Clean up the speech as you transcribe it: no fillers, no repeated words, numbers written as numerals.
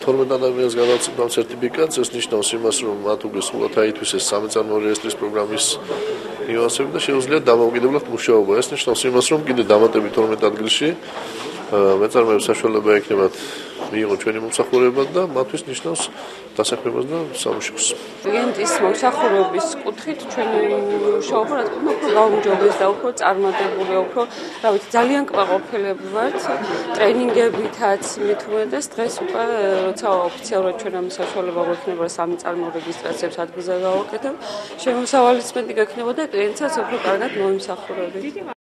12 ადამიანს განაცემ სერტიფიკატს, ეს ნიშნავს იმას, რომ მათ უკვე სრულად აითვისეს სამეწარმო რეესტრის პროგრამის ნიუანსები და შეუძლიათ დამოუკიდებლად მუშაობა. ეს ნიშნავს იმას, რომ კიდე დამატებით 12 ადგილში მეწარმეებს საშუალება ექნებათ მიიღონ ჩვენი მომსახურება და მათთვის ნიშნავს დასაქმებას და სამუშაოს. კლიენტის მომსახურების კუთხით ჩვენი მუშაობა რა თქმა უნდა უფრო გაუმჯობეს და უფრო წარმატებული, უფრო ძალიან კმაყოფილები ვართ ტრენინგებითაც მით უმეტეს დღეს უკვე როცა ოფიციალურად ჩვენ ამ საშუალება გვექნება სამეწარმო რეგისტრაციებს ადგილზე გავაკეთებ, შემოსავალიც მეტი გექნებოდა და კლიენტსაც უფრო კარგად მოიმსახურებით.